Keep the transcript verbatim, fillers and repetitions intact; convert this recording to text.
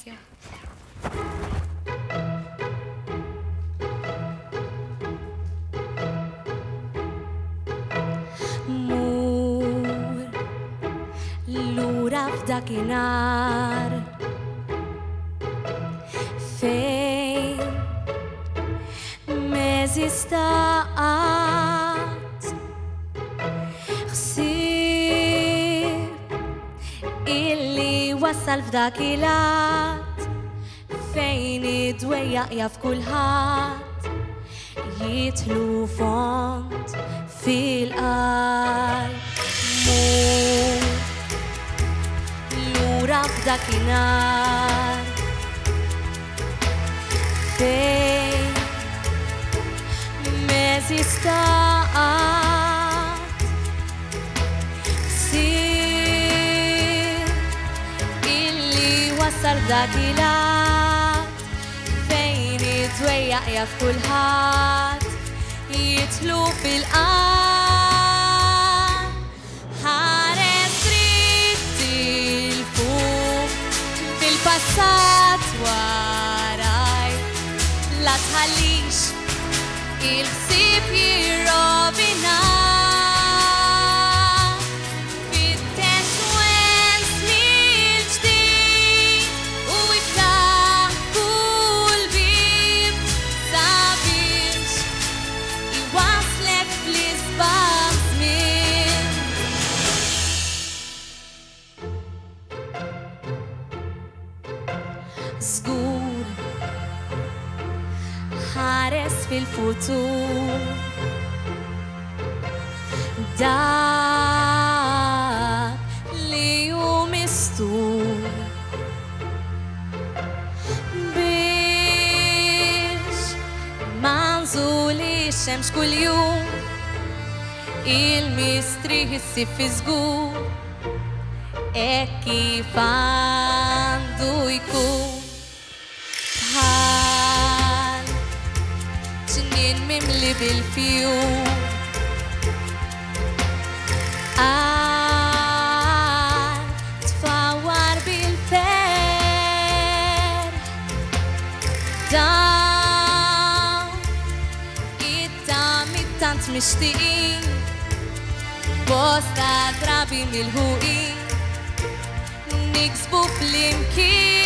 Thank you. Mur lura f'dakinhar fejn m'eżista qatt ħsieb illi wassal f'dak il-att fejn id-dwejjaq jaf kulħadd jidħlu font fil-qalb. Mur lura f'dakinhar fejn m'eżista qatt ħsieb illi wassal f'dak il-att fejn id-dwejjaq jaf kulħadd jidħlu fil-qalb. Ħares dritt il-fuq fil-passat waraj la tħallix il-ħsieb jirrovina fit-tent wens mill-ġdid u jiftaħ kull bib sabiex iwaslek fl-isbaħ żmien. Żgur ħares fil-futur dak li hu mistur biex ma nżulix hemmx kuljum il-mistri ħissib fi żgur hekk kif għandu jkun bħal ġnien mimli bil-fjum għal tfawwar bil-fer dawn it-tami tant mixtieqin bosta drabi mill-ħuqin niksbu flimkien.